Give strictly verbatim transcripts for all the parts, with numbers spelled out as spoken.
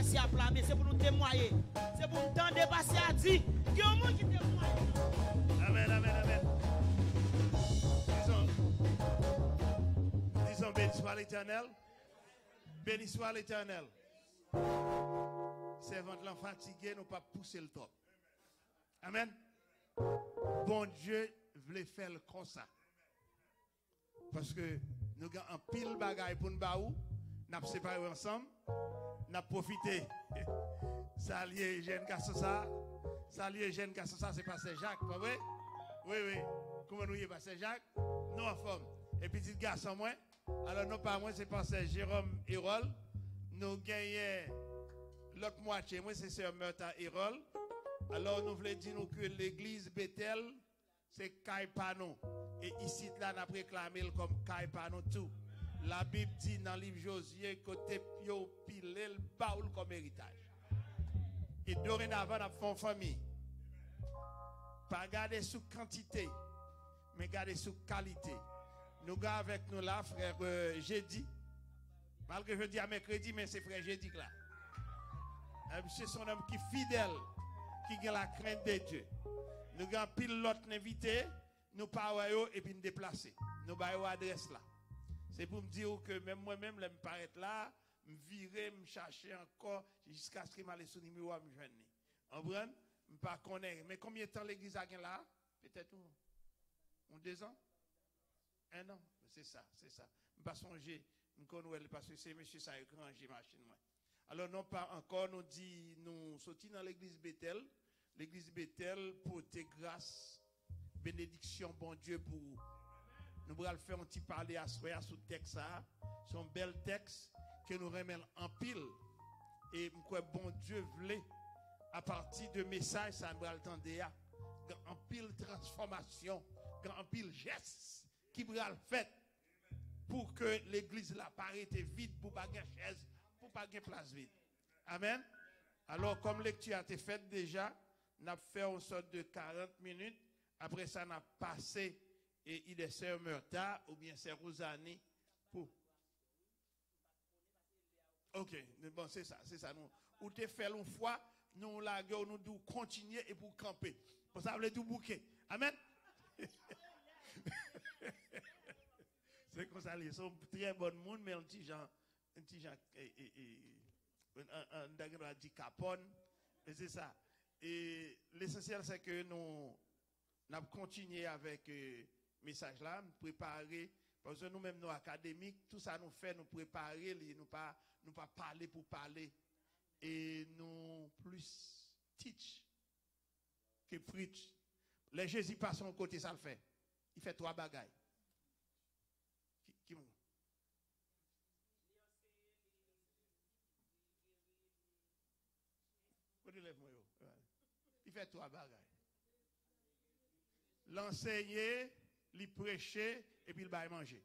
passer à plat, mais c'est pour nous témoigner. C'est pour nous temps de passer à dire qu'il y a un monde qui témoigne. Amen, amen, amen. Disons, disons béni soit l'Éternel. Béni soit l'Éternel. Servante l'en fatigué, nous pas pousser le top. Amen. Bon Dieu voulait faire le comme ça. Parce que nous avons un pile bagaille pour nous baou, nous avons séparé ensemble, nous avons profité. Salut jeune garçon ça. Salut jeune garçon ça, c'est Pasteur Jacques, pas vrai? Oui, oui. Comment nous y est Pasteur Jacques? Nous en forme. Et petit garçon moi. Alors non pas moi, c'est Pasteur Jérôme Hérol. Nous gagnons l'autre moitié, moi c'est Sœur Murta Hérol. Alors nous voulons dire nous que l'église Bethel, c'est Kaipano. Et ici, là, on a réclamé comme Kaipano tout. La Bible dit dans le livre Josué, côté pio pilé le baoul comme héritage. Et dorénavant, on a fait une famille. Pas garder sous quantité, mais garder sous qualité. Nous avons avec nous là, frère euh, Jeudi. Malgré que je dis à mercredi, mais c'est frère Jeudi là. C'est son homme qui est fidèle, qui a la crainte de Dieu. Nous avons pile l'autre invité, nous parlons et puis nous déplacer. Nous avons adresse là. C'est pour me dire que même moi-même, je me paraître là, me virer, me chercher encore, jusqu'à ce que je m'aille sur le numéro à me joindre. En vrai, je ne pas connaître. Mais combien de temps l'église a gagné là? Peut-être on, on deux ans? Un an? C'est ça, c'est ça. Je ne pas songer, je connais parce que c'est monsieur ça a écrangé machine. Alors, non pas encore, nous dit, nous sortis dans l'église Bethel. L'église Bethel, pour tes grâces, bénédiction, bon Dieu, pour vous. Nous allons faire un petit parler à soi sur le texte. C'est un bel texte que nous remettons en pile. Et quoi bon Dieu voulait, à partir de messages, ça nous attendre en pile transformation, en pile geste qui va le faire pour que l'église là paraisse vide, pour pas de chaise, pour pas de place vide. Amen. Alors, comme lecture a été faite déjà, on a fait une sorte de quarante minutes. Après ça, on a passé et il est sœur Murta ou bien sœur Rosani pour. Ok, bon, c'est ça, c'est ça. Nous, ou te fait une fois, nous la nous devons continuer et pour camper. Pour ça, vous voulez tout bouquet. Amen. C'est comme ça, ils sont très bon monde, mais un petit genre, un petit genre, un un dit capone, et c'est ça. Et l'essentiel, c'est que nous, nous continuer avec le message là, nous préparer, parce que nous-mêmes, nous académiques, tout ça nous fait, nous préparer, nous pas, nous pas parler pour parler, et nous plus teach que preach. Les Jésus passent au côté, ça le fait. Il fait trois bagailles. Qui, qui Il fait trois bagailles. L'enseigner, le prêcher et puis le bail manger.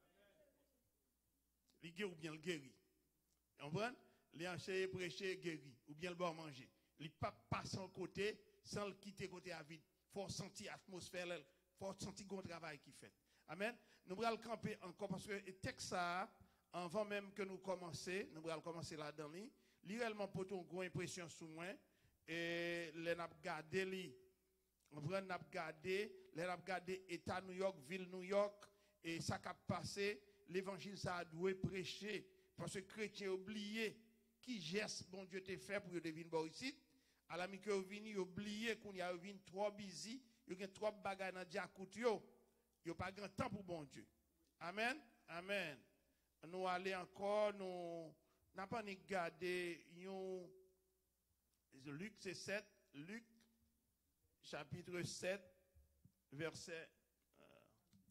Il guérit ou bien le guérit. Vous comprenez? L'enseigner, prêcher, guérir ou bien le bon manger. Il ne pas passer en côté sans le quitter côté à vide. Il faut sentir l'atmosphère, il faut sentir le travail qu'il fait. Amen. Nous allons camper encore parce que le texte ça, avant même que nous commencions, nous allons commencer là-dedans. Li réellement pour une grande impression sur moi et les n'a gardé li on prend n'a gardé les n'a gardé état New York ville New York et ça qui a passé l'évangile ça a dû prêcher parce que chrétien oublié qui geste bon Dieu t'a fait pour devenir bon ici à la mi que vini oublié qu'on y a vinn trop busy il y a trop bagages dans diacoute yo il y a pas grand temps pour bon Dieu. Amen. Amen. Nous aller encore nous n'a pas regardé Luc c'est sept, Luc chapitre sept verset euh,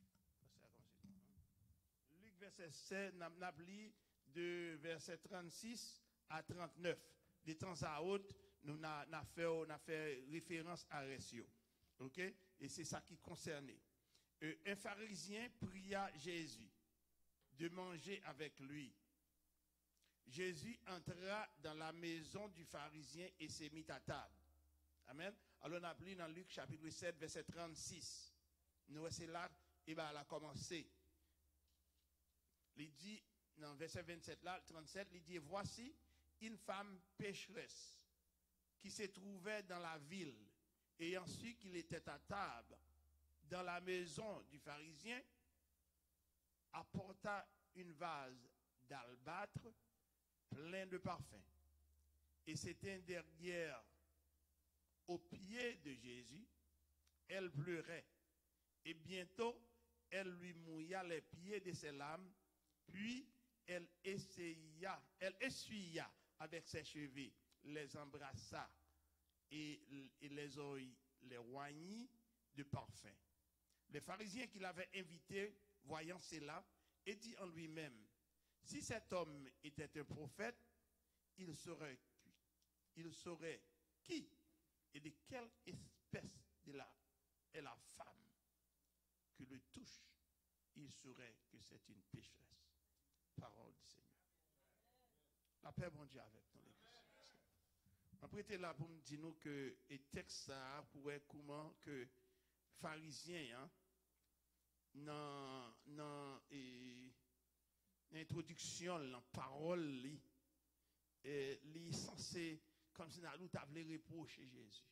Luc verset sept n'a lu de verset trente-six à trente-neuf. De temps à autre nous n'a fait n'a fait référence à Récio. OK et c'est ça qui concernait. Euh, un pharisien pria Jésus de manger avec lui. Jésus entra dans la maison du pharisien et s'est mis à table. Amen. Alors on a pris dans Luc chapitre sept, verset trente-six. Nous, c'est là, et bien elle a commencé. Il dit, dans verset vingt-sept là, trente-sept, il dit, voici, une femme pécheresse qui se trouvait dans la ville, et ensuite qu'il était à table dans la maison du pharisien, apporta une vase d'albâtre plein de parfums. Et c'était derrière, au pied de Jésus, elle pleurait. Et bientôt, elle lui mouilla les pieds de ses larmes, puis elle essaya, elle essuya avec ses cheveux, les embrassa et, et les oreilles, les oignit de parfum. Le pharisien qui l'avait invité, voyant cela, et dit en lui-même, si cet homme était un prophète, il saurait, il saurait qui et de quelle espèce de la, est la femme que le touche, il saurait que c'est une pécheresse. Parole du Seigneur. La paix, bon Dieu, avec nous, l'église. Après, tu es là pour me dire nous que le texte ça pourrait comment que pharisien, hein, dans, dans l'introduction, la parole, li, et, li censé, comme si nous t'avait reproché Jésus.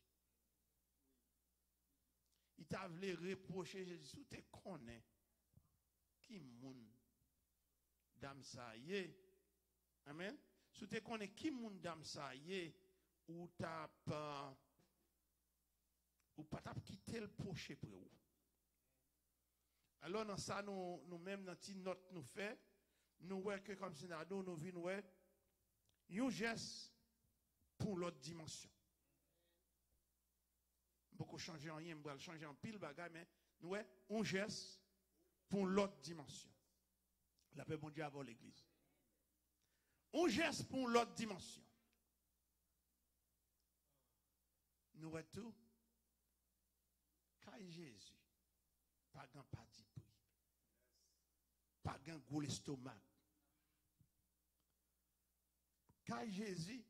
Il t'avait reproché Jésus. Tu te connais qui moun dame ça y est. Amen. Si tu connais qui moun dame ça y est, ou t'as pas ou pas t'as quitté le proche pour vous. Alors dans ça nous nous même dans petite note nous fait nous voyons que comme si nous nous vinn ouais un geste pour l'autre dimension. Beaucoup changer en rien, on changer en pile bagage mais nous ouais un geste pour l'autre dimension. La paix bon Dieu avant l'église. Un geste pour l'autre dimension. Nous voyons tout. Quand Jésus, pas grand parti pris, pas grand gros l'estomac. Quand Jésus,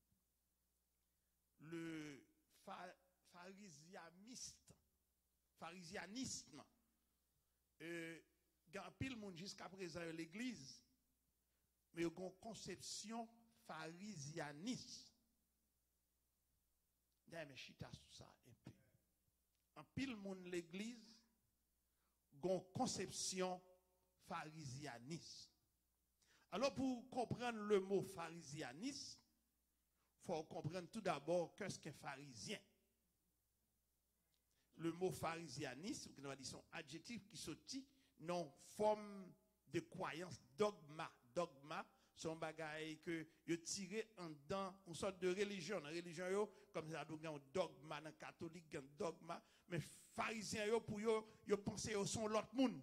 le pharisianiste, pharisianisme, euh, grand pile monde jusqu'à présent l'église, mais il y a une conception pharisianiste. D'ailleurs, mais chita sur ça un peu. En pile monde l'église, une conception pharisianiste. Alors, pour comprendre le mot pharisianisme, il faut comprendre tout d'abord qu'est-ce qu'un pharisien. Le mot pharisianisme, qui nous a dit son adjectif qui sortit, non forme de croyance, dogma. Dogma, son bagaille que yo tiré en dedans une sorte de religion. Dans religion yo, comme ça, nous avons un dogma, dans catholique, un dogma, mais pharisiens yo, pour yo, yo pensent yo sont l'autre monde.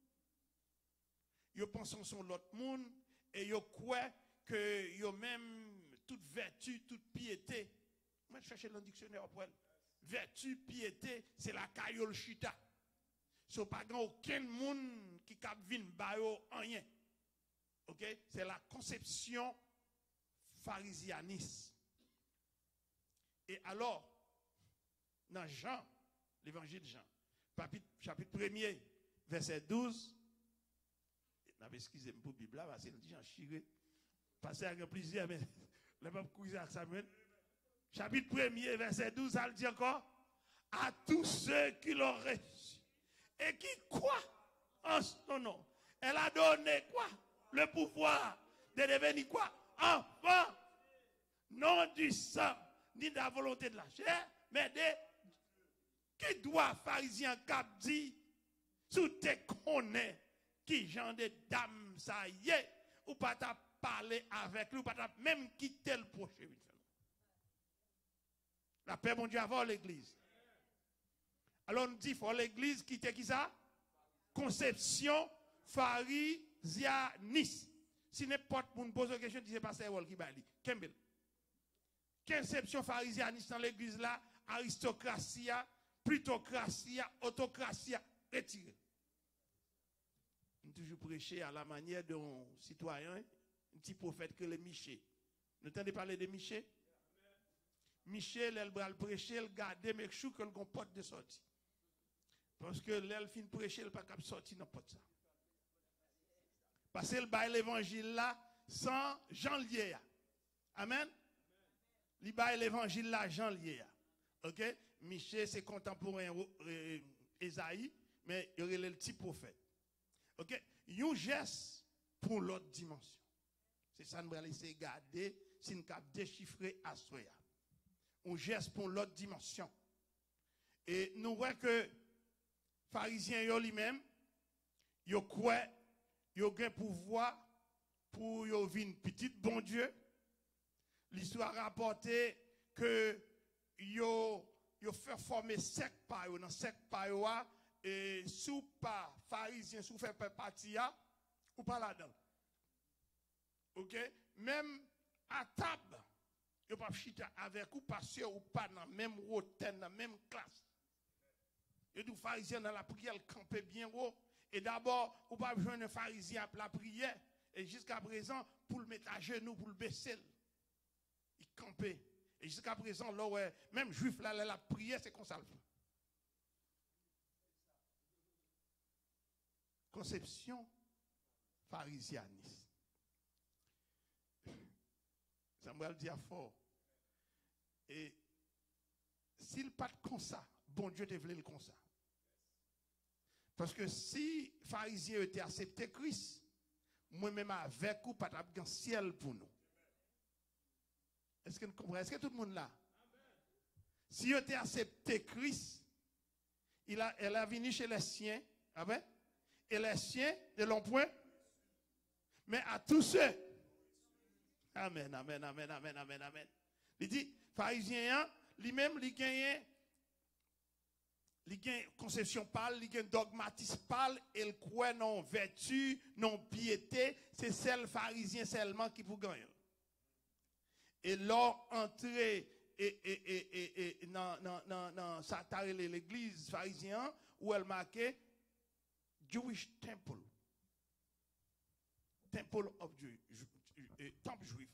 Yo pensent sont l'autre monde, et yo croient que yo même toute vertu, toute piété. Moi, je cherche dans le dictionnaire pour elle. Vertu, piété, c'est la caillole chita. So pas aucun monde qui cap vinn ba yo rien. OK? C'est la conception pharisianiste. Et alors, dans Jean, l'évangile de Jean, chapitre premier, verset douze, excusez-moi pour la Bible, parce que Jean chiré, parce qu'il y a plusieurs, mais le pape cousin à Samuel. Chapitre premier, verset douze, ça le dit encore, à tous ceux qui l'ont reçu et qui croient en son nom. Elle a donné quoi? Le pouvoir de devenir quoi? Enfant. Non du sang, ni de la volonté de la chair, mais de qui doit pharisien cap dit, sous te connais, qui genre de dame ça y est, ou pas t'a parler avec lui, ou pas t'a même quitter le prochain. La paix, mon Dieu, avant l'église. Alors, on dit, il faut l'église quitter qui ça? Conception pharisianiste. Si n'importe qui pose une question, disait pasteur Wol qui bali. Kembel. Conception pharisianiste dans l'église là, aristocratie, plutocratie, autocratie, retiré. On toujours prêché à la manière d'un citoyen, un petit prophète que le Miché. Vous entendez parler de Miché? Michel, elle va le prêcher, elle garde mes choux que le porte de sortie. Parce que l'elle fin prêcher, elle pas capable sortir dans porte ça. Parce qu'elle baille l'évangile là sans Jean lié. Amen. Li bail l'évangile l'argent lié. OK? Michel c'est contemporain Esaïe, mais il y aurait le petit prophète. OK? Un geste pour l'autre dimension. C'est ça nous va laisser garder si nous cap déchiffrer à soya. Un geste pour l'autre dimension. Et nous voyons que pharisiens yo lui-même yo croit yo gain pouvoir pour yo vinn petit bon Dieu. L'histoire rapporté que yo yo fait former secte par yo dans secte par yo et sous pas pharisien sous fait partie ou pas là-dedans. OK, même à table yo pas chita avec ou pasteur ou pas dans même roten dans même classe. Et du pharisien dans la prière camper bien haut et d'abord ou pas besoin de pharisien pour la prière et jusqu'à présent pour le mettre à genoux pour le baisser. Il campait. Et jusqu'à présent, là, ouais, même juif, là, la prière, c'est comme ça le fait. Conception pharisianiste. Ça me va le dire fort. Et s'il pas comme ça, bon Dieu te voulait le comme ça. Parce que si pharisiens étaient accepté Christ, moi-même avec vous, pas de ciel pour nous. Est-ce que vous comprenez? Est-ce que tout le monde là? Amen. Si vous avez accepté Christ, il a, elle a venu chez les siens. Amen. Et les siens ne l'ont point. Mais à tous ceux. Amen, amen, amen, amen, amen, amen. Il dit, pharisien, lui-même, il gagne, il gagne conception pâle, il gagne dogmatisme pâle, il croit non vertu, non piété. C'est celle pharisien seulement qui vous gagne. Et leur entrée et, et, et, et, et dans, dans, dans, dans l'église pharisienne où elle marquait Jewish Temple. Temple of Jew, temple juif.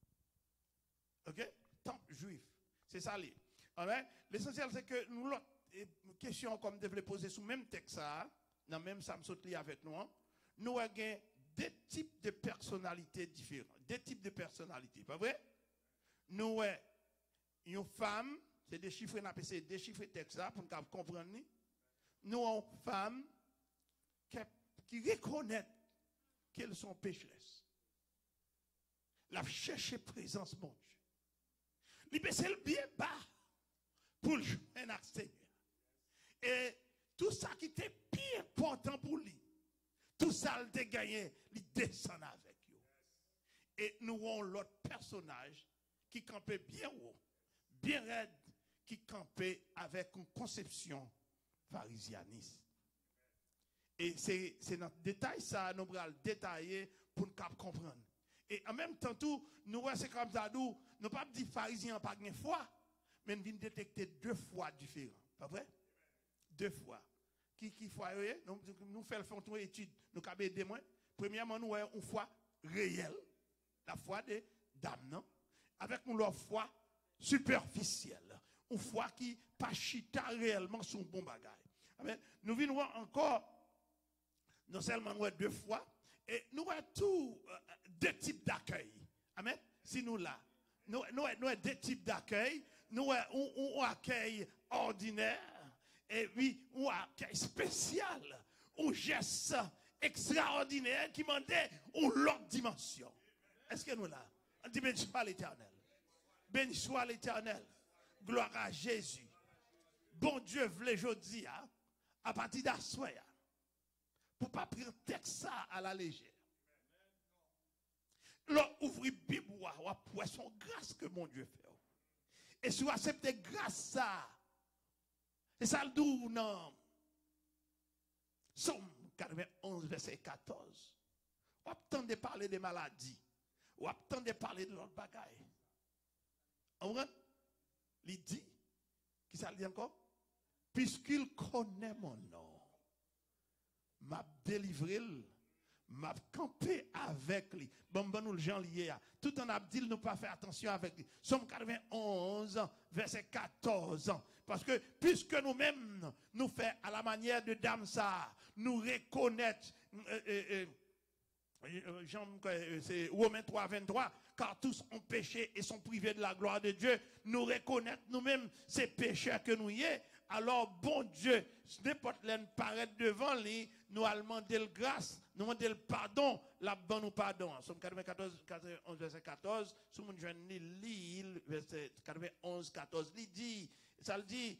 OK? Temple juif. C'est ça. L'essentiel, c'est que nous, l'autre question comme je voulais poser sous le même texte, dans le même Samsotli avec nous, nous avons des types de personnalités différentes. Des types de personnalités. Pas vrai? Nous, une femme, c'est des chiffres, on appelle ça des chiffres texte pour nous comprendre. Nous, une femme qui, qui reconnaît qu'elles sont pécheresses. La chercher présence, mon Dieu. Il baisse le bien bas pour le jouer un Seigneur. Et tout ça qui était plus important pour lui, tout ça, il a gagné, il descend avec lui. Et nous avons l'autre personnage qui campait bien haut, bien raide, qui campait avec une conception pharisianiste. Et c'est notre détail, ça, nous allons le détailler pour nous comprendre. Et en même temps, tout, nous, c'est comme ça, nous ne pas dire pharisien pas une fois, mais nous venons détecter deux fois différents. Pas vrai? Deux fois. Qui, qui fois, nous, nous faisons une étude, nous avons des moins. Premièrement, nous avons une foi réelle, la foi des dames, non? Avec une foi superficielle, une foi qui pas chita réellement sur un bon bagage. Amen. Nous venons encore, non seulement nous deux fois, et nous avons tous euh, deux types d'accueil. Amen. Si nous là, nous avons deux types d'accueil. Nous avons un accueil ordinaire, et puis un accueil spécial, un geste extraordinaire qui demandait une autre dimension. Est-ce que nous là? On dit béni soit l'Éternel. Béni soit l'Éternel. Gloire à Jésus. Bon Dieu, voulait aujourd'hui, à partir d'assoir, pour ne pas prendre texte ça à la légère. Là, ouvrir Bible, ou poisson grâce que mon Dieu fait. Et si vous acceptez grâce ça, c'est ça le doux, non. Somme quatre-vingt-onze, verset quatorze. On attend de parler des maladies. On attend de parler de l'autre bagaille. On voit? Il dit, qui ça dit encore? Puisqu'il connaît mon nom, m'a délivré, m'a campé avec lui. Bon, bon, nous le gens liés. Tout en abdil, nous pas faire attention avec lui. Somme quatre-vingt-onze, verset quatorze. Parce que puisque nous-mêmes, nous faisons à la manière de Dame ça, nous reconnaître, euh, euh, euh, Jean, c'est Romains trois, vingt-trois, car tous ont péché et sont privés de la gloire de Dieu. Nous reconnaître nous-mêmes ces pécheurs que nous y est. Alors, bon Dieu, n'importe l'un paraître devant lui, nous allons demander le grâce, nous demander le pardon, la bonne nous pardon. Somme quatre-vingt-quatorze, quatre-vingt-onze, verset quatorze, sous mon jeune lit, verset quatre-vingt-onze, quatorze, il dit, ça le dit,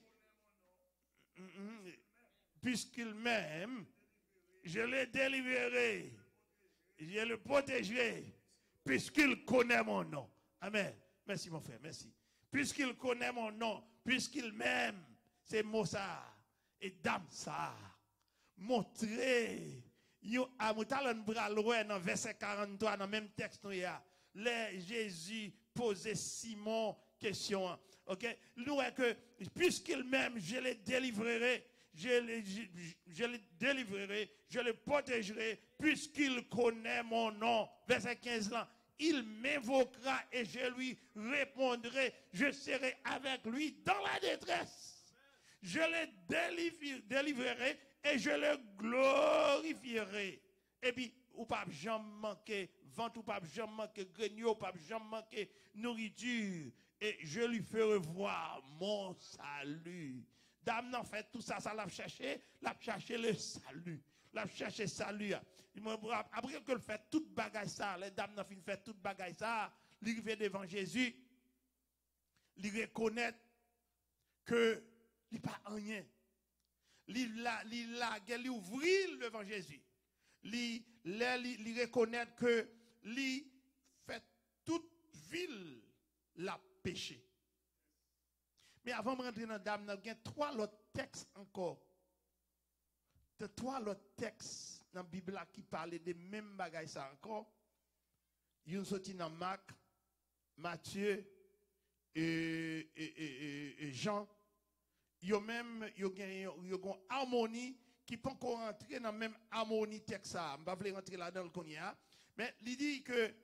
puisqu'il m'aime, je l'ai délivré, je le protégerai, puisqu'il connaît mon nom. Amen. Merci mon frère, merci. Puisqu'il connaît mon nom, puisqu'il m'aime, c'est mot ça, et dame ça, montrer, yo amoutalon bral dans verset quarante-trois, dans le même texte, nous y a, les Jésus posait Simon question. Ok? Nous que, puisqu'il m'aime, je le délivrerai, je le, je, je le délivrerai, je le protégerai, puisqu'il connaît mon nom. Verset quinze là. Il m'invoquera et je lui répondrai, je serai avec lui dans la détresse. Je le délivrerai et je le glorifierai. Et puis, ou pas jamais manquer vent, ou pas jamais manquer grenier, ou pas jamais manquer nourriture. Et je lui ferai voir mon salut. Dame n'a fait tout ça, ça l'a cherché, l'a cherché le salut. L'a cherché salut. Après que le fait toute bagaille ça, les dames n'ont fait toute bagaille ça, il vient devant Jésus, il reconnaît que il pas rien. Il la, il la, il ouvrit devant Jésus. Il, il reconnaît que il fait toute ville la péché. Mais avant de rentrer dans la dame, il y a trois autres textes encore. Il y a trois autres textes dans la Bible qui parlent des mêmes bagailles ça encore. Il y a sorti dans Marc, Matthieu et, et, et, et Jean. Il y a même une harmonie qui peut encore rentrer dans la même harmonie texte. Je ne vais pas rentrer là-dedans le cognac. Mais il dit que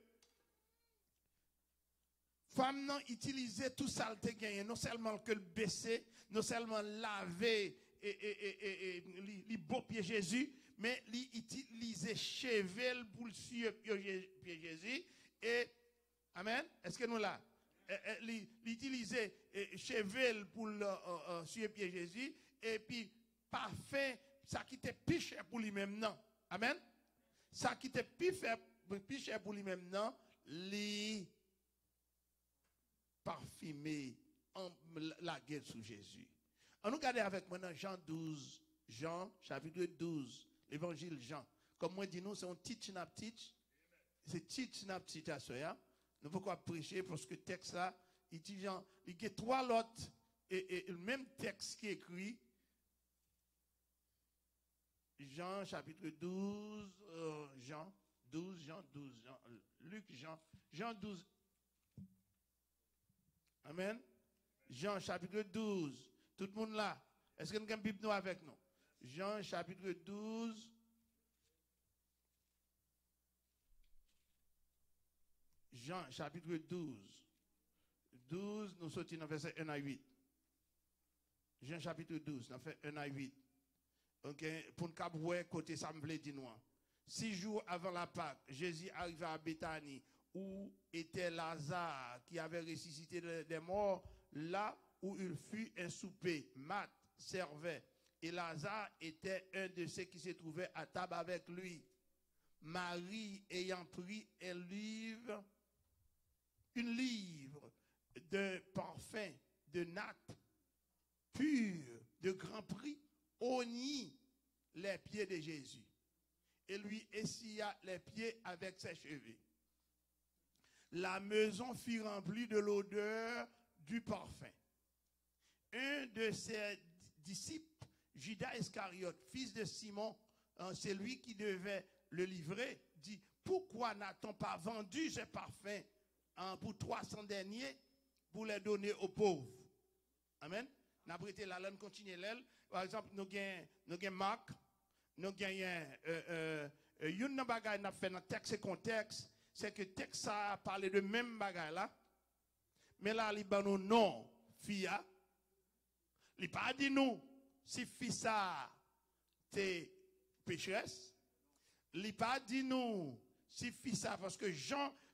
femme n'a utilisé tout ça le gagné, non seulement que le baisser, non seulement laver et, et, et, et, les beaux pieds Jésus, mais il utilisait chevel pour le suivre pied Jésus. Et, amen, est-ce que nous là? Il utilisait chevel pour le uh, uh, suivre pied Jésus, et puis parfum, ça qui était plus cher pour lui-même, non. Amen. Ça qui était plus cher pour lui-même, non. Les parfumé en la guerre sous Jésus. On nous regarde avec moi dans Jean douze, Jean chapitre douze, l'évangile Jean. Comme moi dis nous, c'est un teach nap teach. C'est teach nap teach à soi. Nous pouvons prêcher parce que le texte là, il dit Jean, il y a trois autres et, et le même texte qui est écrit. Jean chapitre douze, euh, Jean douze, Jean douze, Jean, Luc, Jean, Jean douze. Amen. Jean chapitre douze. Tout le monde là. Est-ce que nous avons une Bible avec nous? Jean chapitre douze. Jean chapitre douze. douze, nous sortons dans verset un à huit. Jean chapitre douze, nous fait un à huit. Ok, pour ne pas voir côté ça me plaît dit nous. Six jours avant la Pâque, Jésus arriva à Béthanie, où était Lazare qui avait ressuscité des morts, là où il fut un souper. Marthe servait et Lazare était un de ceux qui se trouvaient à table avec lui. Marie ayant pris un livre, une livre de parfum de natte pur, de grand prix, oignit les pieds de Jésus et lui essuya les pieds avec ses cheveux. La maison fut remplie de l'odeur du parfum. Un de ses disciples, Judas Iscariote, fils de Simon, c'est lui qui devait le livrer, dit, pourquoi n'a-t-on pas vendu ce parfum hein, pour trois cents deniers pour les donner aux pauvres? Amen. Nous avons prêté la langue, continue l'aile. Par exemple, nous avons Marc, nous avons une bagaille n'a fait dans texte et contexte, c'est que le texte a parlé de même bagaille là. Mais là, il a dit non, fia. Il n'a pas dit nous, si fille ça, t'es pécheresse. Il n'a pas dit nous, si fille ça, parce que Jean,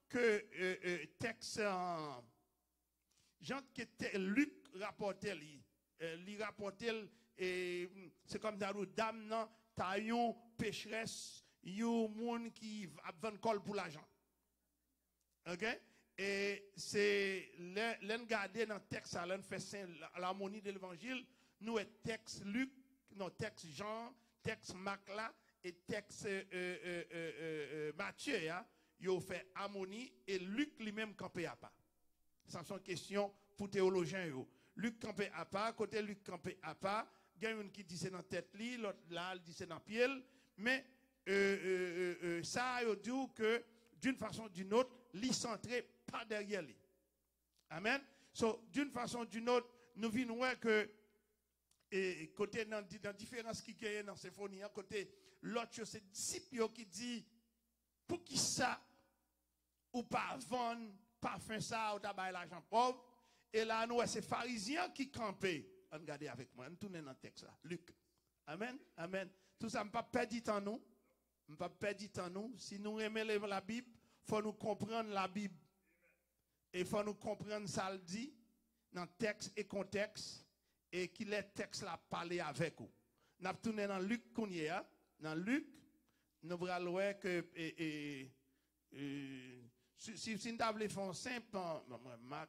que euh, euh, texte en Jean que te- Luc rapportait lui, euh, lui rapportait et c'est comme dans le dame non taillon pécheresse yo monde qui a vendre col pour l'argent. OK? Et c'est l'en garder dans le texte ça l'en fait saint l'harmonie de l'évangile nous est texte Luc non texte Jean texte Marc là et texte euh, euh, euh, euh, euh, Matthieu hein yo fait harmonie et Luc lui-même campé à pas ça sont questions pour théologiens yo Luc campé à pas côté Luc campé à pas il y a une qui dit c'est dans tête li l'autre là il dit c'est dans pied mais euh, euh, euh, ça yo dit que d'une façon ou d'une autre li centré pas derrière lui. Amen. So, d'une façon ou d'une autre, nous venons voir que, et côté dans, dans différence qui y a dans symphonie, côté l'autre, c'est disciple qui dit, pour qui ça, ou pas vendre, pas faire ça, ou tabac l'argent pauvre, et là, nous, c'est pharisiens qui campaient. Regardez avec moi, on tourne dans le texte là. Luc. Amen. Amen. Tout ça, je ne pas perdre temps nous. Je ne pas perdre temps nous. Si nous aimons la Bible, il faut nous comprendre la Bible. Et il faut nous comprendre ça le dit dans texte et contexte et qu'il est texte là parler avec vous. Nous avons tourné dans Luc Kounye, dans Luc, nous allons voir que et, et, et, si, si, si nous avons fait un simple, Marc,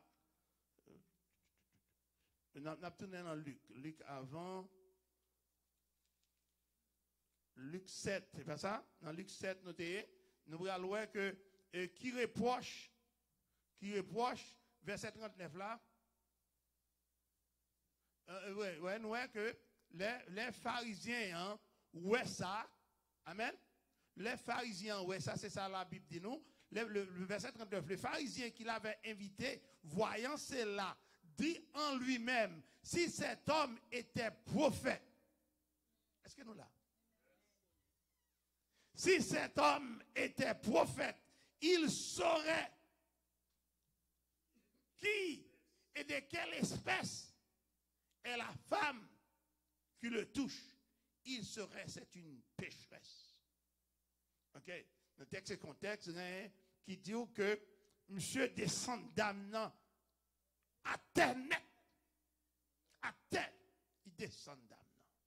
nous avons tourné dans Luc, Luc avant, Luc sept, c'est pas ça? Dans Luc sept, nous, nous allons voir que et, qui reproche qui reproche, verset trente-neuf là, euh, ouais, ouais, nous voyons que les, les pharisiens, hein, ouais ça, amen, les pharisiens, ouais ça, c'est ça la Bible dit nous, le, le, le verset trente-neuf, les pharisiens qu'il avait invité, voyant cela, dit en lui-même, si cet homme était prophète, est-ce que nous là? Si cet homme était prophète, il saurait qui et de quelle espèce est la femme qui le touche. Il serait, c'est une pécheresse. Ok? Le texte et contexte hein, qui dit que monsieur descend d'âme à terre net. À terre, il descend d'âme.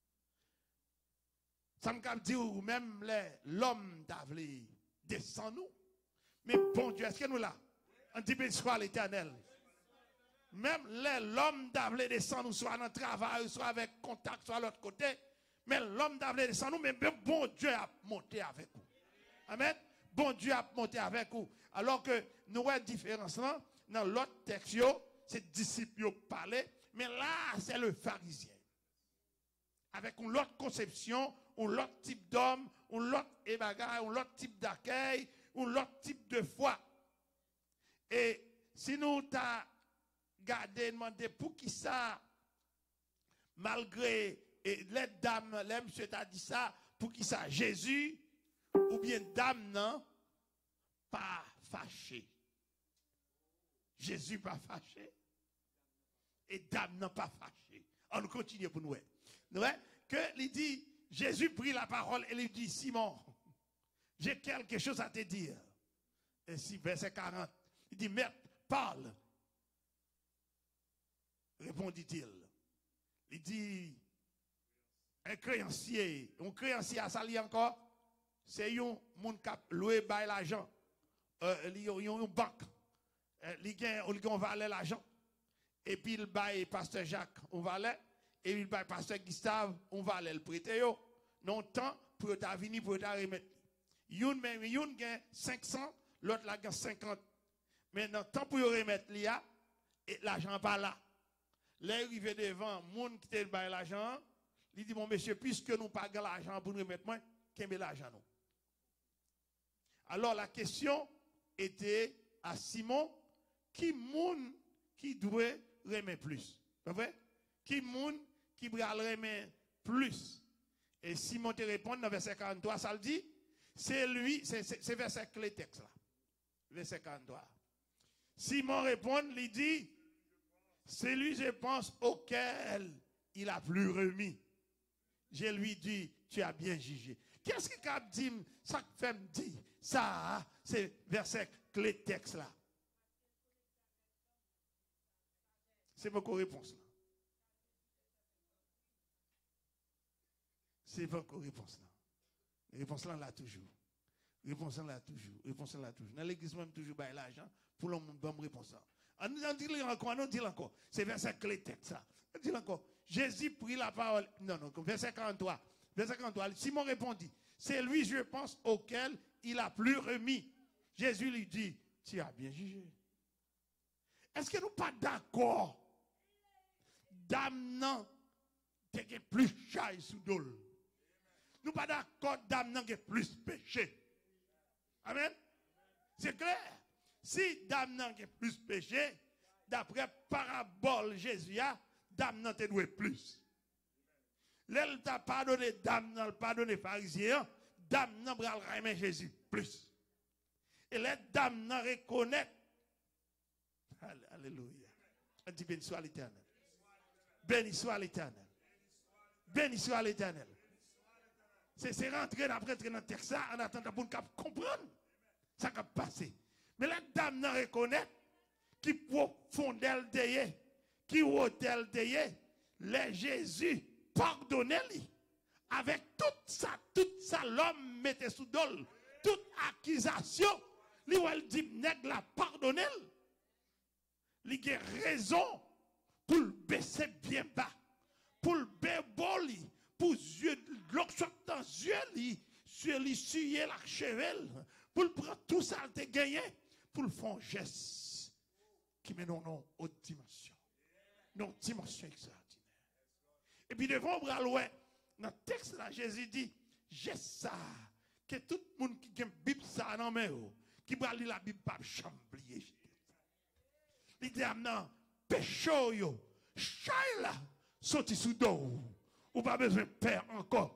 Ça me dit ou même l'homme d'Avli descend nous. Mais bon Dieu, est-ce que nous là? On dit béni soit l'Éternel. Même l'homme d'Avlé descend nous, soit dans le travail, soit avec contact, soit à l'autre côté. Mais l'homme d'Avlé descend nous, mais bon Dieu a monté avec vous. Amen. Bon Dieu a monté avec vous. Alors que nous avons une différence là, dans l'autre texte, c'est disciple parler, mais là, c'est le pharisien. Avec une autre conception, un autre type d'homme, un autre ébagaille, un autre type d'accueil, un autre type de foi. Et si nous t'as gardé, demandé pour qui ça, malgré et les dames, les monsieur t'a dit ça, pour qui ça, Jésus, ou bien dame, non, pas fâché. Jésus pas fâché. Et dame non pas fâché. On continue pour nous. Nous, que il dit, Jésus prit la parole et lui dit, Simon, j'ai quelque chose à te dire. Et si, verset quarante, il dit, Maître, parle. Répondit-il. Il dit, un créancier, un créancier à sali encore, c'est un monde qui a loué by l'argent. Euh, il y a une banque. Il y a un valet l'argent. Et puis il baille pasteur Jacques, on valet. Et il baille pasteur Gustave, on valet le prêter. Non temps pour ta venir pour ta remettre. Youn même youn gagne cinq cents, l'autre la gagne cinquante. Mais dans temps pour remettre l'I A, et l'argent pas là. L'arrivée devant monde qui te baille l'argent, il dit mon monsieur puisque nous pas l'argent pour nous remettre moins, qu'est-ce l'argent nous. Alors la question était à Simon, qui moun qui doit remettre plus? Pas vrai? Qui moun qui doit remettre plus? Et Simon te répond dans verset quarante-trois, ça le dit, c'est lui, c'est verset clé texte là. Verset quarante-trois. Simon répond, il dit, c'est lui, je pense, auquel il a plus remis. Je lui dis, tu as bien jugé. Qu'est-ce que Cap dit? Ça fait me dit, ça, c'est verset clé texte là. C'est votre réponse là. C'est votre réponse là. Réponse là, là toujours. Réponse là toujours. Réponse là toujours. Dans l'église même toujours bail l'argent pour l'homme bonne réponse là. On dit encore, on dit encore. C'est verset clé texte ça. On dit encore. Jésus prit la parole. Non non, verset quarante-trois. Verset quarante-trois. Simon répondit, c'est lui je pense auquel il a plus remis. Jésus lui dit, tu as bien jugé. Est-ce que nous pas d'accord? Dame non, tu es plus chaille sous dol. Nous pas d'accord, dame non, qui plus péché. Amen. C'est clair. Si dame non, qui plus péché, d'après parabole Jésus a, dame non, te doué plus. L'elle t'a pardonné, dame non, pardonné pharisien, dame non, bral raimer Jésus plus. Et les dames non reconnaissent. Alléluia. On dit béni soit l'Éternel. Béni soit l'Éternel. Béni soit l'Éternel. C'est rentrer après dans le texte en attendant pour nous comprendre ça qui a passé. Mais les dames non reconnaissent qui profondent d'elle, qui hôtel d'elle, les Jésus pardonnez lui avec tout ça, tout ça l'homme mettait sous dol, toute accusation. Lui, elle dit, nègre la pardonner. Il a raison pour le baisser bien bas, pour le béboli, pour l'autre dans les yeux, sur les suyer la chevelle, pour le prendre tout ça, te gagner, pour le faire un geste qui met nos noms aux dimensions. Nos dimensions extraordinaires. Et puis devant le bras loin, dans le texte là, Jésus dit, j'ai ça, que tout le monde qui a une Bible ça dans mes mains, qui va lire la Bible, pas chamblier. Il dit, non, péché, yo, chaila, sorti sous dos, ou pas besoin de père encore.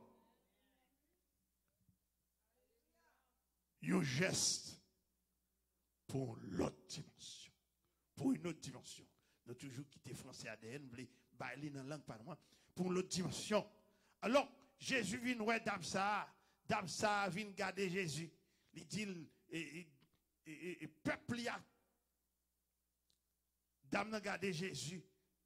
Un geste pour l'autre dimension. Pour une autre dimension. Nous avons toujours quitté français A D N, nous avons dans la langue par moi. Pour l'autre dimension. Alors, Jésus vient ouais dame ça, dame ça vient garder Jésus. Il dit, et, et, et peuple y a, dame n'a gardé Jésus.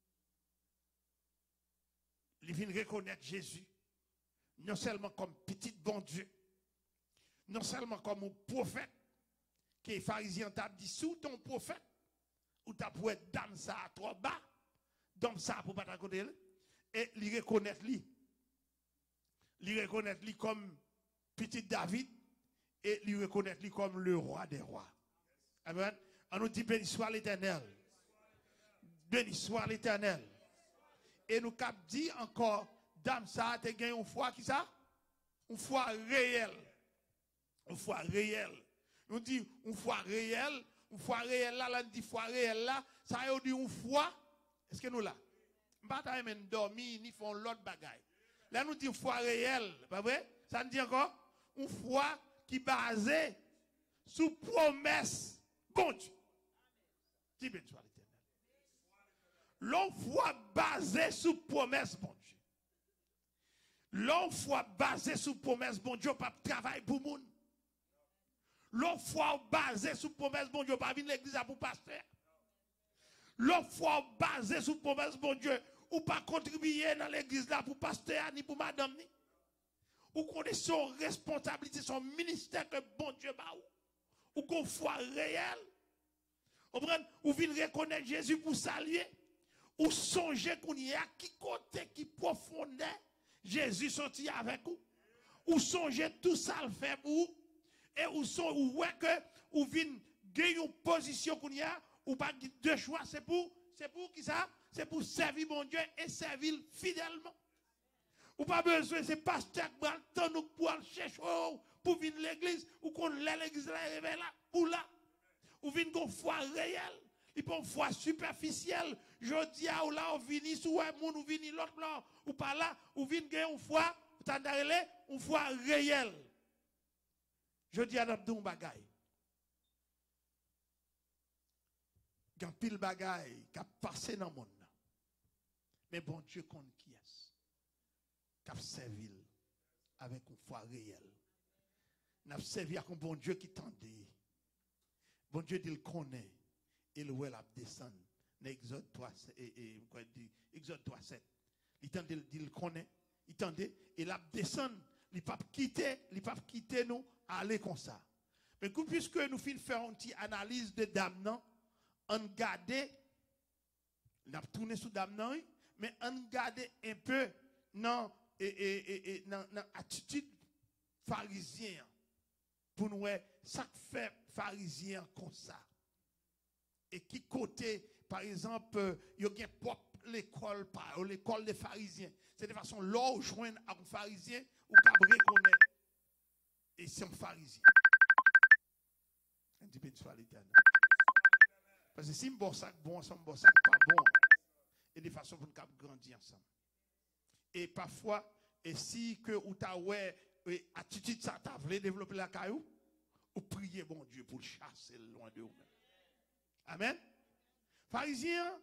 Il vient reconnaître Jésus, non seulement comme petit bon Dieu, non seulement comme un prophète, que les pharisiens t'ont dit, sous ton prophète, ou t'as pour être dame ça trop bas, dame ça pour pas t'accorder, et il reconnaît lui. Il reconnaît lui comme petit David, et il reconnaît lui comme le roi des rois. Amen. On nous dit béni soit l'Éternel. Béni soit l'Éternel. Et nous cap dit encore, dame ça te gagné une foi qui ça? Une foi réelle. Une foi réelle. Nous dit une foi réelle, une foi réelle là, là dit foi réelle là, ça veut dire une foi. Est-ce que nous là? Pas ta même dormir ni font l'autre bagaille. Là nous dit une foi réelle, pas vrai? Ça nous dit encore une foi qui basée sous promesse bon Dieu. Dis béni soit l'Éternel. L'on foi basée sous promesse bon Dieu. L'on foi basée sous promesse bon Dieu, pas travail pour moun. L'on foi basée sous promesse bon Dieu, pas venir l'église pour pasteur. L'on foi basée sous promesse bon Dieu, ou pas contribuer dans l'église là pour pasteur ni pour madame ni. Ou connaissez son responsabilité, son ministère que bon Dieu ba ou. Ou qu'on foi réel. Ou venez reconnaître Jésus pour saluer. Ou songer qu'on y a qui côté qui profondait Jésus sorti avec vous. Ou songer tout ça le fait pour vous. Et ou son ou ouais que ou vinn gagner une position qu'on y a ou pas deux choix c'est pour c'est pour qui ça c'est pour servir mon Dieu et servir fidèlement. Ou pas besoin c'est pasteur qui va temps nous pour chercher pour venir l'église ou qu'on l'église là là ou là ou vinn qu'on foi réelle. Il peut une foi superficielle. Je dis à ou là, on vient sous un monde, ou vient l'autre là, ou pas là, ou vient gagner une foi, une foi réelle. Je dis à notre bagaille. Il y a pile bagaille qui a passé dans le monde. Mais bon Dieu compte qui est. Qui a servi avec une foi réelle. N'a servi avec un bon Dieu qui tendait. Bon Dieu dit, il connaît. Il ouais la descendre. Dans Exode trois, et, et, quoi dit, Exode trois, sept. Il tente de il connaît. Il tente, et la descendre. Il ne peut pas quitter, il pas quitter nous, aller comme ça. Mais puisque nous finissons faire une petite analyse de dame, non, on garde, on a tourné sous dame, non, mais on garde un peu dans l'attitude pharisien pour nous ça fait pharisien comme ça. Et qui côté, par exemple, il y a propre l'école, l'école des pharisiens. C'est de façon là où joindre un pharisien ou cabré reconnaître. Et c'est un pharisien. Parce que si je bon sac bon, si je bon sac pas bon, et de façon pour nous grandir ensemble. Et parfois, et si que ou ta ouais attitude ça t'a voulu développer la caillou, ou prier bon Dieu pour le chasser loin de vous. Amen. Pharisien,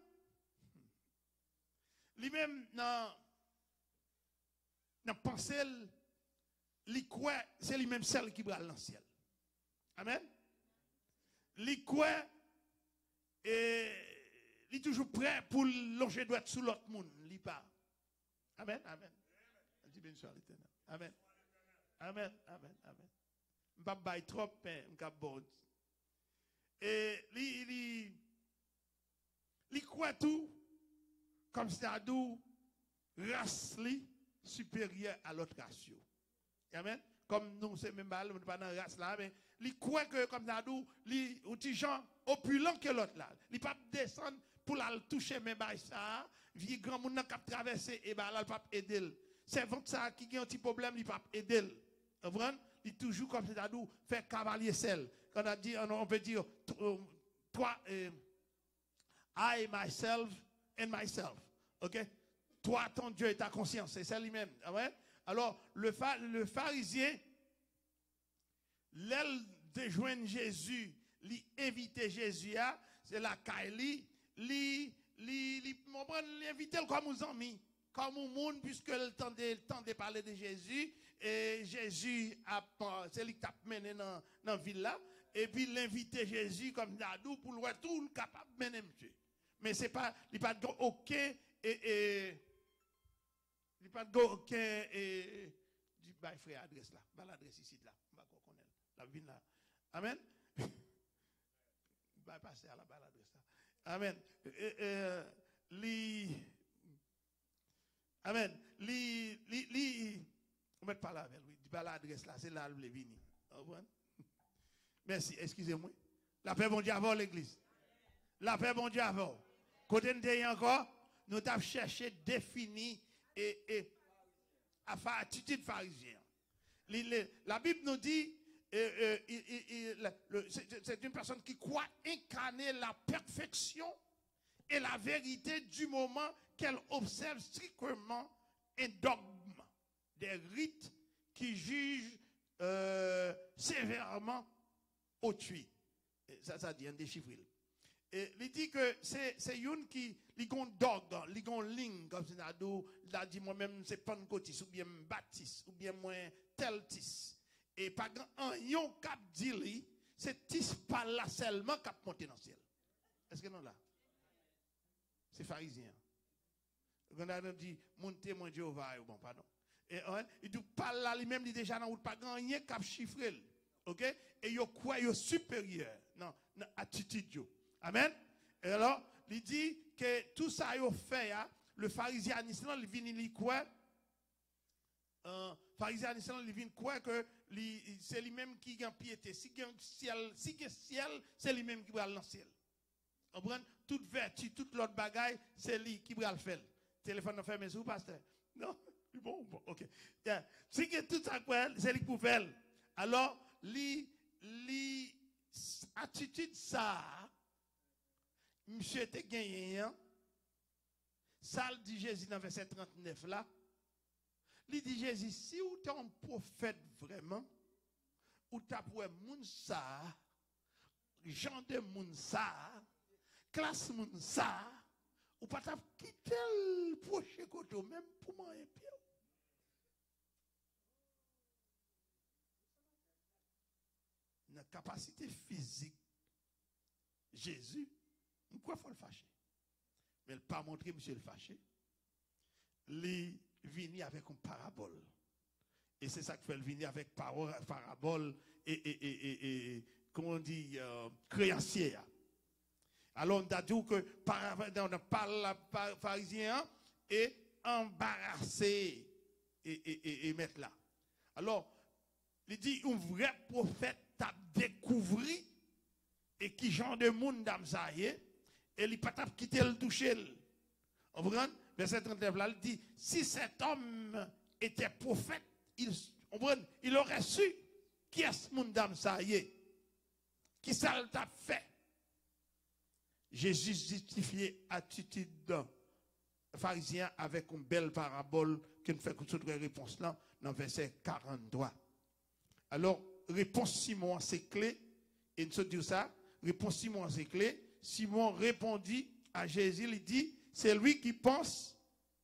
lui-même dans dans pensée, li quoi, c'est lui-même celle qui va dans le ciel. Amen. Li quoi et il est toujours prêt pour longer droit sous l'autre monde, li pas. Amen. Amen. Amen. Amen. Amen. Amen. M'pa bay trop mais m'ka bon. Et li li li quoi tout comme ça dou race li supérieur à l'autre race. Amen. Comme nous c'est même mal, nous pas dans race là mais li quoi que comme ça dou li ou ti gens opulent que l'autre là. Li pas descendre pour la toucher même bay ça, vie grand monde n'a cap traverser et ba là pas aider. C'est votre ça qui a un petit problème, il pas aider. Vous comprenez? Il toujours comme ça dou faire cavalier seul. Quand on a dit on peut dire toi euh, I myself and myself. OK? Toi ton Dieu et ta conscience, c'est ça lui-même. Ouais? Alors le le pharisien l'aile de joindre Jésus, lui inviter Jésus à c'est la Kaili, lui lui lui l'inviter comme aux amis, comme au monde puisque le temps de le temps de parler de Jésus et Jésus a c'est lui qui a mené dans dans ville là et puis l'inviter Jésus comme Nadou pour le tout le capable mener monsieur. Mais c'est pas il pas aucun et et il pas aucun et du bail frère adresse là, pas l'adresse ici là, on va connaître la ville là. Amen. Va passer à la balle adresse là. Amen. Euh, li Amen. Li li li on met pas là avec lui, pas l'adresse là, c'est là le vini. Merci, excusez-moi. La paix bon Dieu avant l'église. La paix bon Dieu avant. Côté de encore, nous avons cherché définir et et à faire attitude pharisien. La Bible nous dit euh, euh, c'est une personne qui croit incarner la perfection et la vérité du moment qu'elle observe strictement un dogme, des rites qui jugent euh, sévèrement autrui. Ça, ça dit un déchiffré. Et il dit que c'est une qui li gon dog, li gon ligne comme ça là dit moi-même c'est Pentecôtiste ou bien Baptiste ou bien moi Teltis. Et pas grand yon cap dit c'est tis pas là seulement cap monter dans le ciel. Est-ce que non là? C'est pharisien. Quand on dit monter mon Jéhovah bon pardon. Et il dit pas là lui-même dit déjà dans route pas grand rien cap chiffrer. OK? Et yo quoi yo supérieur. Non, non attitude yo. Amen. Et alors, il dit que tout ça yo fait le pharisien il vient il quoi euh pharisien il vient quoi que c'est lui-même qui gagne piété. Si gagne ciel, si gagne ciel, c'est lui-même qui va dans le ciel. On prend toute vertu, toute l'autre bagaille, c'est lui qui va le faire. Téléphone fermé sous pasteur. Non, bon, bon, OK. Yeah. Si que tout ça quoi, c'est lui pour faire. Alors, li li attitude ça monsieur te gagné ça le dit Jésus dans verset trente-neuf là. Il dit Jésus si ou t'es un prophète vraiment ou t'as pour moun ça gens de moun ça classe moun ça ou pas t'a quitter le proche côté même pour moi un pied. La capacité physique Jésus, pourquoi faut le fâcher? Mais il n'a pas montré monsieur le fâché. Il vient avec une parabole. Et c'est ça que fait venir avec parole, parabole et, et, et, et, et comment on dit, euh, créancier. Alors on a dit que on parle pharisien et embarrassé et, et, et, et mettre là. Alors, il dit, un vrai prophète t'a découvert et qui genre de monde d'âme ça y est, et il pas t'a quitté le toucher. On comprend? Verset trente-neuf là, il dit, si cet homme était prophète, il, on comprend, il aurait su qui est ce monde d'âme ça y est, qui ça t'a fait. Jésus justifiait attitude pharisien avec une belle parabole qui nous fait toute réponse là dans verset quarante-trois. Alors, réponse Simon, c'est clé. Et nous dit ça, réponse Simon, c'est clé. Simon répondit à Jésus, il dit, c'est lui qui pense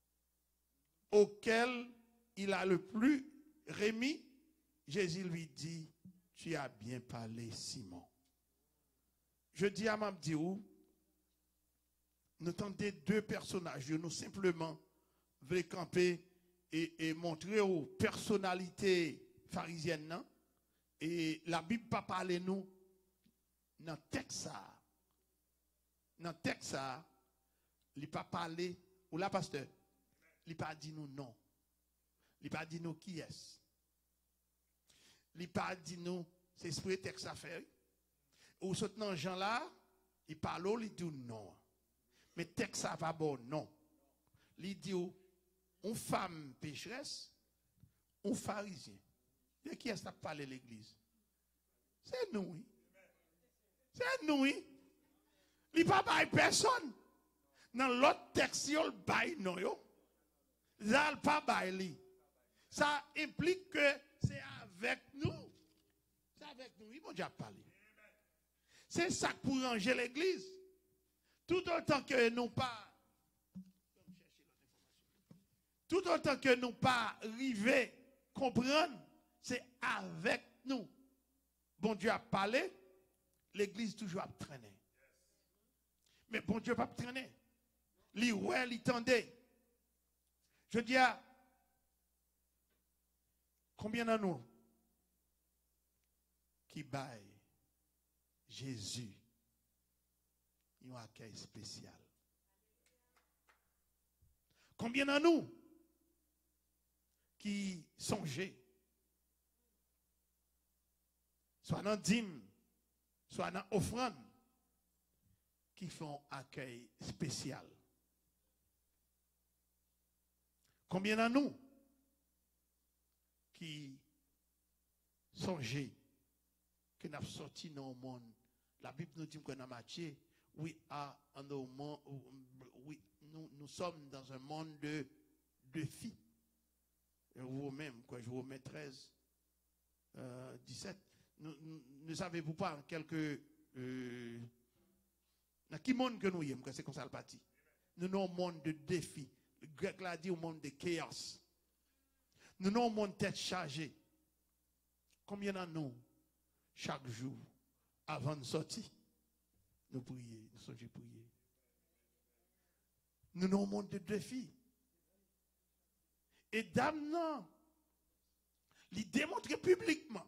auquel il a le plus remis. Jésus lui dit, tu as bien parlé, Simon. Je dis à Mabdiou, nous tentons deux personnages, nous simplement voulons camper et, et montrer aux personnalités pharisiennes. Non? Et la Bible pas parler nous dans le texte ça. Dans le texte ça, il pas parler, ou là pasteur, il pas dit nous non. Il pas dit nous qui est. Il pas dit nous, c'est esprit texte à faire. Ou ce dans Jean là, il parle, il dit non. Mais texte ça va bon, non. Il dit, une femme pécheresse, un pharisien. De qui est-ce qui parle de l'église? C'est nous, oui. C'est nous, oui. Il n'y a pas de personne. Dans l'autre texte, il y a le bail, non, yo. Il n'y a pas de bail. Ça implique que c'est avec nous. C'est avec nous, ils vont déjà parler. C'est ça pour ranger l'église. Tout autant que nous pas, tout autant que nous pas arriver comprendre, c'est avec nous. Bon Dieu a parlé, l'église toujours a traîné. Mais bon Dieu pas traîner. Li ouais, li tendait. Je dis à combien de nous qui baille Jésus un accueil spécial. Combien de nous qui songeaient, soit dans dîme, soit dans offrande, qui font accueil spécial. Combien de nous qui songeaient que nous avons sorti dans le monde. La Bible nous dit que dans Matthieu, we are on the monde, we, nous, nous sommes dans un monde de défis. Vous-même, quoi, je vous remets treize, euh, dix-sept. Ne, ne savez-vous pas en quelques. Euh, dans quel monde que nous sommes, c'est comme ça le parti. Nous sommes un monde de défis. Le grec l'a dit, un monde de chaos. Nous sommes un monde de tête chargée. Combien de nous, chaque jour, avant de sortir, nous prions, nous sommes prier. Nous sommes un monde de défis. Et dame, non, il démontre publiquement.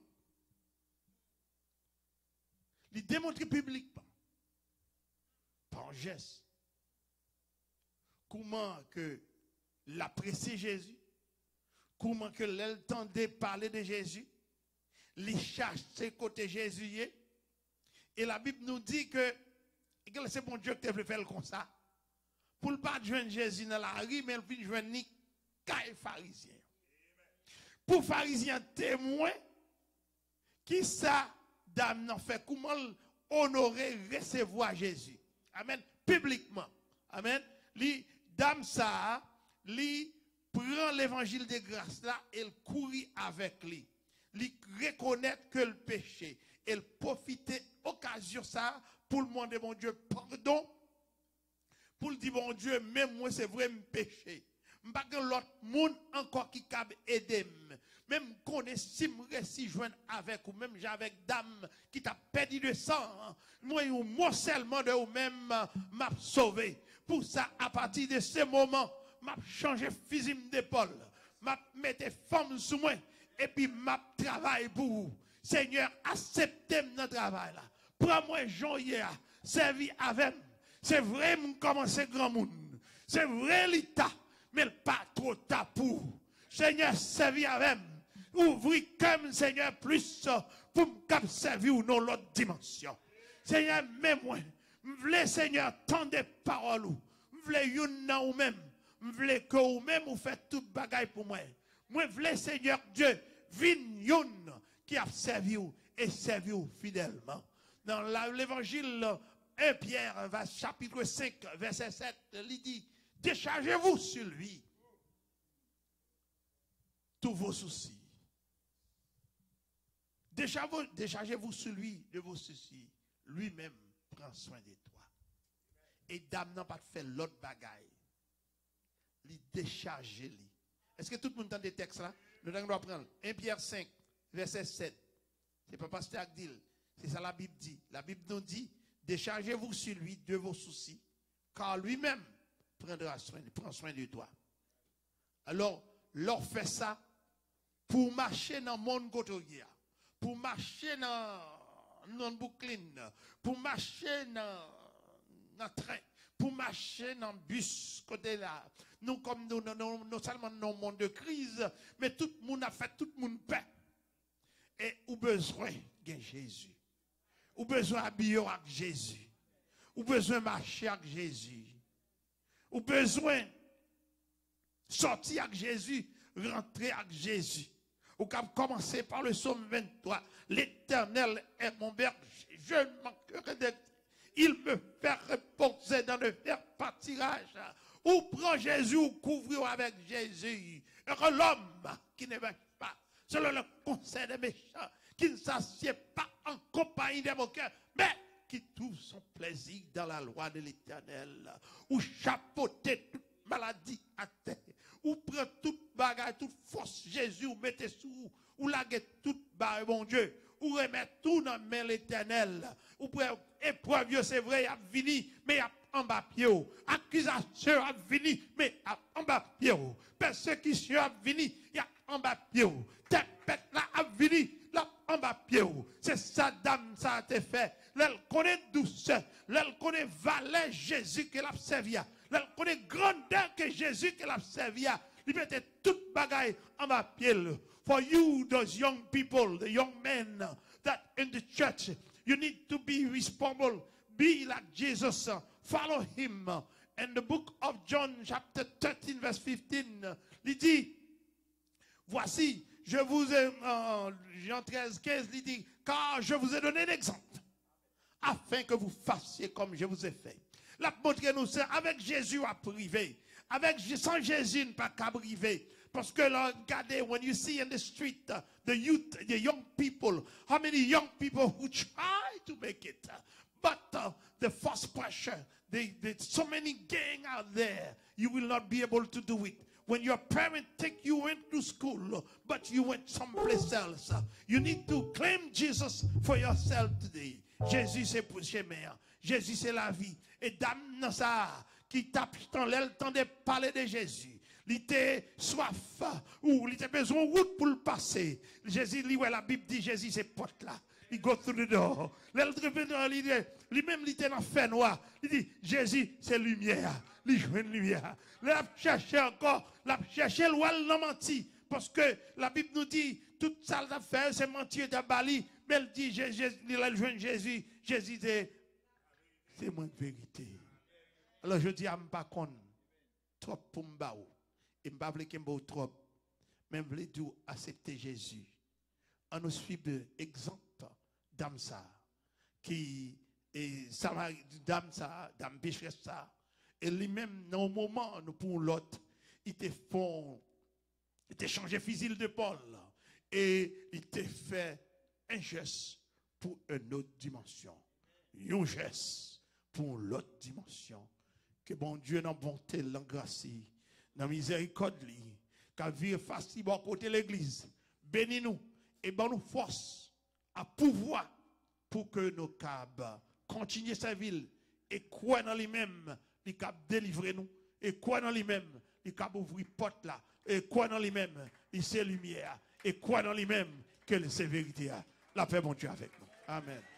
Il démontre publiquement, par geste, comment que l'apprécier Jésus, comment que l'entendait parler de Jésus, les cherche ses côtés Jésus. Et la Bible nous dit que c'est bon Dieu qui te faire comme ça. Pour ne pas joindre Jésus dans la rue, mais il ne joindre ni qu'un pharisien. Pour pharisien témoin, qui ça, dame, n'en fait comment honorer, recevoir Jésus. Amen. Publiquement. Amen. Li, dame ça, li prend l'évangile de grâce là, elle courit avec lui. Li reconnaître que le péché. Elle profiter occasion ça pour le demander mon Dieu pardon. Pour le dire bon Dieu, même moi c'est vrai me péché. Pas que l'autre monde encore qui cap aider. Même connaît si me si joindre avec ou même avec dame qui t'a perdu de sang. Moi ou morcellement de ou même m'a sauvé. Pour ça à partir de ce moment, m'a changé fusil d'épaule. M'a mettre forme sous moi et puis m'a travail pour vous. Seigneur, acceptez notre travail là. Prends-moi Jean hier, servi avec. C'est vrai, mon commencer grand monde. C'est vrai l'état, mais pas trop tard pour. Seigneur, servi avec. Ouvrez comme Seigneur plus pour me servir ou non l'autre dimension. Seigneur, même-moi. Je voulais, Seigneur, tant de paroles. Je voulais une ou même. Je voulais que vous même vous faites toute bagaille pour moi. Moi, je voulais, Seigneur Dieu, vine une qui a servi et servi fidèlement. Dans l'évangile un Pierre, chapitre cinq, verset sept, il dit, déchargez-vous sur lui tous vos soucis. Déchargez-vous sur lui de vos soucis. Lui-même prend soin de toi. Et dame n'a pas fait l'autre bagaille. Il décharge lui. Est-ce que tout le monde entend des textes là? Nous allons prendre un Pierre cinq, verset sept. C'est pas pasteur Agdil. C'est ça la Bible dit. La Bible nous dit, déchargez-vous sur lui de vos soucis, car lui-même prendra soin, prend soin de toi. Alors, leur fait ça pour marcher dans le monde gotogia, pour marcher dans le boucline, pour marcher dans le train, pour marcher dans le bus côté là. Nous, comme nous, nous, nous seulement dans le monde de crise, mais tout le monde a fait, tout le monde paix. Et ou besoin de Jésus. Ou besoin d'habiller avec Jésus. Ou besoin de marcher avec Jésus. Ou besoin de sortir avec Jésus, rentrer avec Jésus. Ou comme commencer par le psaume vingt-trois. L'Éternel est mon berger. Je ne manquerai de... Il me fait reposer dans le fer pâturage. Ou prend Jésus ou couvre avec Jésus. Heureux l'homme qui ne vainc pas selon le conseil des méchants, qui ne s'assied pas en compagnie des moqueurs, mais qui trouve son plaisir dans la loi de l'Éternel. Ou chapeauter toute maladie à terre. Ou prend toute bagarre, toute force Jésus, ou mettez sous, ou laguez toute bagarre, mon Dieu. Ou remettre tout dans la main l'Éternel. Ou pour épreuve, c'est vrai, il a fini, mais il y a en bas pied. Accusation a fini, mais il y a en bas pied. Persécution a fini, il y a en bas pied. Tempête là a fini, là en bas pied. C'est ça, dame, ça a été fait. Elle connaît douceur, elle connaît valet Jésus qu'elle a servi. Elle connaît grandeur que Jésus qu'elle a servi. Il mettait toute bagaille en bas pied. For you, those young people, the young men that in the church, you need to be responsible. Be like Jesus. Follow him. In the book of John, chapter thirteen, verse fifteen, il dit, voici, je vous ai, euh, Jean treize, quinze, il dit, car je vous ai donné l'exemple, afin que vous fassiez comme je vous ai fait. La montre nous, c'est avec Jésus à priver. Avec, sans Jésus, pas qu'à priver. Parce que là, regardez, when you see in the street, uh, the youth, the young people, how many young people who try to make it, but uh, the force pressure, they, they, so many gang out there, you will not be able to do it. When your parents take you into school, but you went someplace else, you need to claim Jesus for yourself today. Jésus, c'est pour chemin. Jésus, c'est la vie. Et dame, dans ça, qui tape dans l'aile, temps de parler de Jésus. Il était soif ou il était besoin de route pour le passer. Jésus, la Bible dit Jésus, c'est porte là. Il go through the door. Lui-même, il était dans le fer noir. Il dit Jésus, c'est lumière. Il joue une lumière. Il a cherché encore, il a cherché le wall non menti. Parce que la Bible nous dit, toute ça a fait, c'est mentir de Bali. Mais elle dit, Jésus, il a joué Jésus. Jésus, c'est moi de vérité. Alors je dis à m pas kon trop pour m'baou et m'pa vle que m'baou trop mais m'vle dire accepter Jésus. On nous suit exemple dame ça qui et ça dame ça dame pécheresse ça et lui-même dans un moment nous pour l'autre il te font il te changé fusil de Paul et il te fait un geste pour une autre dimension, un geste pour l'autre dimension. Que bon Dieu, dans bonté, dans grâce, dans miséricorde li, qu'a viré face bon côté l'église. Bénis-nous et bon nous force à pouvoir pour que nos cabs continuent sa ville et quoi dans lui-même, il cap délivrer nous et quoi dans lui-même, il cap ouvrir porte là et quoi dans lui-même, il c'est lumière et quoi dans lui-même que c'est vérité. La paix mon Dieu avec nous. Amen.